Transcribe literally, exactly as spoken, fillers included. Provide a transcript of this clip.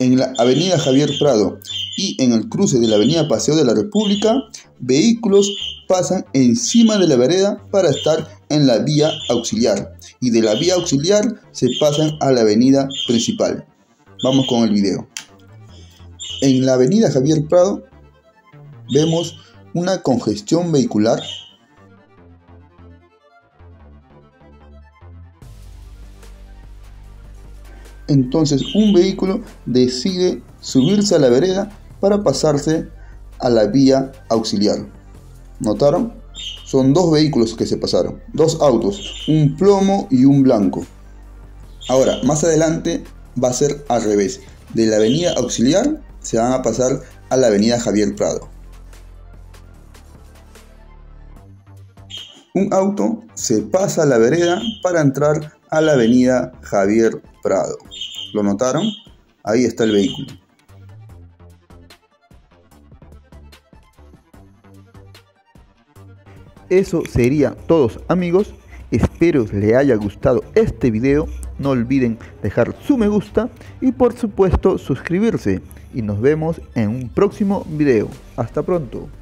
En la avenida Javier Prado y en el cruce de la avenida Paseo de la República, vehículos pasan encima de la vereda para estar en la vía auxiliar, y de la vía auxiliar se pasan a la avenida principal. Vamos con el video. En la avenida Javier Prado vemos una congestión vehicular. Entonces un vehículo decide subirse a la vereda para pasarse a la vía auxiliar. ¿Notaron? Son dos vehículos que se pasaron, dos autos, un plomo y un blanco. Ahora, más adelante va a ser al revés. De la avenida auxiliar se van a pasar a la avenida Javier Prado. Un auto se pasa a la vereda para entrar a la avenida Javier Prado. ¿Lo notaron? Ahí está el vehículo. Eso sería todo, amigos. Espero les haya gustado este video. No olviden dejar su me gusta y por supuesto suscribirse. Y nos vemos en un próximo video. Hasta pronto.